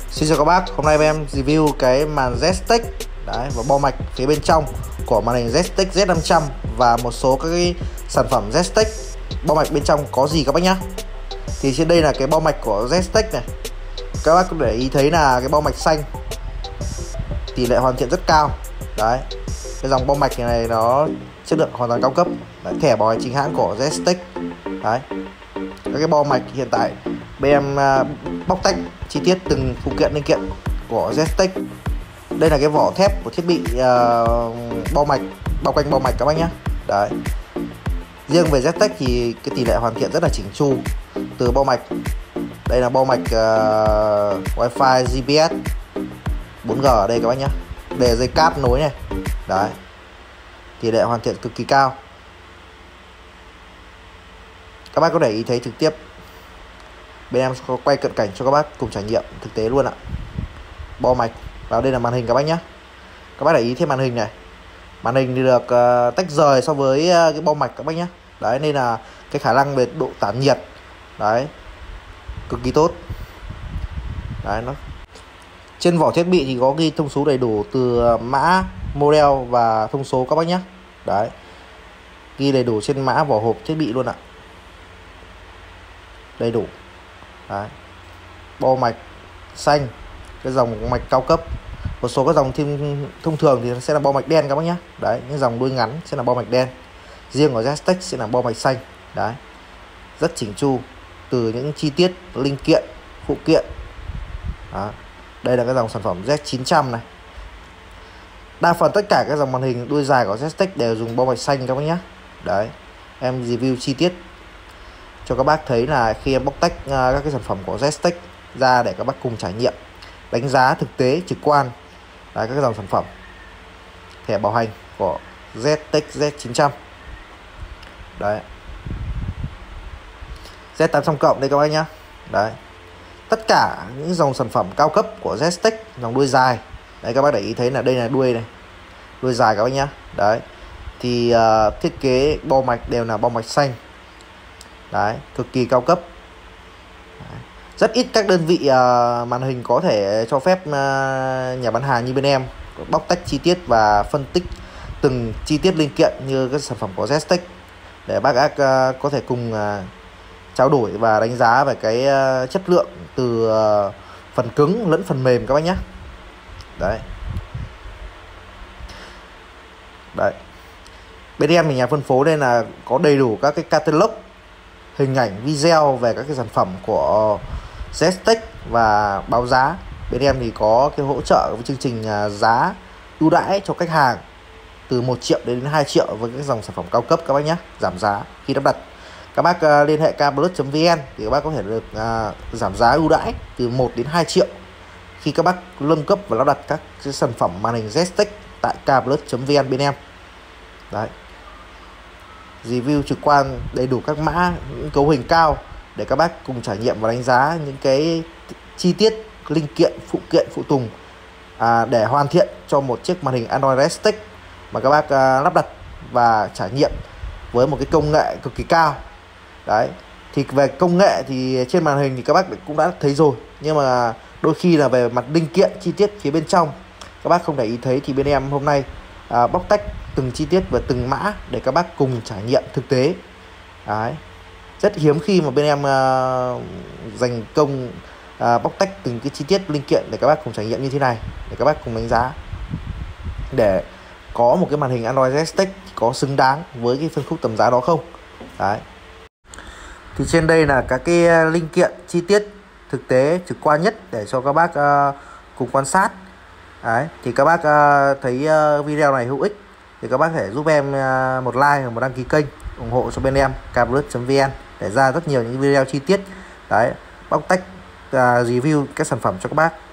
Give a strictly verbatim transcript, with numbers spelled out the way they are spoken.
Xin chào các bác, hôm nay em review cái màn Z-Tech đấy và bo mạch phía bên trong của màn hình Z-Tech Z năm trăm và một số các cái sản phẩm Z-Tech bo mạch bên trong có gì các bác nhá. Thì trên đây là cái bo mạch của Z-Tech này. Các bác cũng để ý thấy là cái bo mạch xanh tỷ lệ hoàn thiện rất cao. Đấy. Cái dòng bo mạch này nó chất lượng hoàn toàn cao cấp. Đấy, thẻ bảo hành chính hãng của Z-Tech. Đấy. Các cái bo mạch hiện tại bên em uh, bóc tách chi tiết từng phụ kiện linh kiện của Z-Tech. Đây là cái vỏ thép của thiết bị uh, bo mạch, bao quanh bo mạch các bác nhé. Đấy. Riêng về Z-Tech thì cái tỷ lệ hoàn thiện rất là chỉnh chu từ bo mạch. Đây là bo mạch uh, Wi-Fi G P S bốn G ở đây các bác nhé. Đây là dây cáp nối này. Đấy. Tỷ lệ hoàn thiện cực kỳ cao. Các bác có để ý thấy trực tiếp. Bên em có quay cận cảnh cho các bác cùng trải nghiệm thực tế luôn ạ. Bo mạch. Và đây là màn hình các bác nhé. Các bác để ý thêm màn hình này. Màn hình thì được uh, tách rời so với uh, cái bo mạch các bác nhé. Đấy, nên là cái khả năng về độ tản nhiệt đấy cực kỳ tốt. Đấy, nó trên vỏ thiết bị thì có ghi thông số đầy đủ từ mã, model và thông số các bác nhé. Đấy, ghi đầy đủ trên mã vỏ hộp thiết bị luôn ạ. Đầy đủ. Đấy. Bo mạch xanh, cái dòng mạch cao cấp. Một số các dòng thêm thông thường thì sẽ là bo mạch đen các bác nhé. Đấy, những dòng đuôi ngắn sẽ là bo mạch đen. Riêng của Z-Tech sẽ là bo mạch xanh. Đấy. Rất chỉnh chu từ những chi tiết linh kiện, phụ kiện. Đó. Đây là cái dòng sản phẩm Z chín trăm này. Đa phần tất cả các dòng màn hình đuôi dài của Z-Tech đều dùng bo mạch xanh các bác nhé. Đấy. Em review chi tiết cho các bác thấy là khi em bóc tách uh, các cái sản phẩm của Z-Tech ra để các bác cùng trải nghiệm, đánh giá thực tế trực quan. Đấy, các cái dòng sản phẩm thẻ bảo hành của Z-Tech Z chín trăm. Đấy. Z tám trăm cộng đây các bác nhá. Đấy. Tất cả những dòng sản phẩm cao cấp của Z-Tech, dòng đuôi dài. Đấy, các bác để ý thấy là đây là đuôi này. Đuôi dài các bác nhá. Đấy. Thì uh, thiết kế bo mạch đều là bo mạch xanh. Đấy, cực kỳ cao cấp. Đấy. Rất ít các đơn vị uh, màn hình có thể cho phép uh, nhà bán hàng như bên em bóc tách chi tiết và phân tích từng chi tiết linh kiện như các sản phẩm của Z-Tech để bác uh, có thể cùng uh, trao đổi và đánh giá về cái uh, chất lượng từ uh, phần cứng lẫn phần mềm các bác nhé. Đấy. Đấy. Bên em thì nhà phân phối nên là có đầy đủ các cái catalog, hình ảnh, video về các cái sản phẩm của Z-Tech và báo giá. Bên em thì có cái hỗ trợ với chương trình giá ưu đãi cho khách hàng từ một triệu đến hai triệu với các dòng sản phẩm cao cấp các bác nhé, giảm giá khi lắp đặt. Các bác uh, liên hệ kplus chấm vn thì các bác có thể được uh, giảm giá ưu đãi từ một đến hai triệu khi các bác nâng cấp và lắp đặt các cái sản phẩm màn hình Z-Tech tại kplus chấm vn bên em. Đấy. Review trực quan đầy đủ các mã, những cấu hình cao để các bác cùng trải nghiệm và đánh giá những cái chi tiết linh kiện, phụ kiện, phụ tùng à, để hoàn thiện cho một chiếc màn hình Android Z-Tech mà các bác à, lắp đặt và trải nghiệm với một cái công nghệ cực kỳ cao. Đấy. Thì về công nghệ thì trên màn hình thì các bác cũng đã thấy rồi, nhưng mà đôi khi là về mặt linh kiện chi tiết phía bên trong các bác không để ý thấy thì bên em hôm nay à, bóc tách từng chi tiết và từng mã để các bác cùng trải nghiệm thực tế. Đấy. Rất hiếm khi mà bên em uh, dành công uh, bóc tách từng cái chi tiết linh kiện để các bác cùng trải nghiệm như thế này, để các bác cùng đánh giá để có một cái màn hình Android Z-Tech có xứng đáng với cái phân khúc tầm giá đó không. Đấy. Thì trên đây là các cái linh kiện chi tiết thực tế trực quan nhất để cho các bác uh, cùng quan sát. Đấy. Thì các bác uh, thấy uh, video này hữu ích thì các bác thể giúp em uh, một like và một đăng ký kênh ủng hộ cho bên em kplus chấm vn để ra rất nhiều những video chi tiết. Đấy, bóc tách uh, review các sản phẩm cho các bác.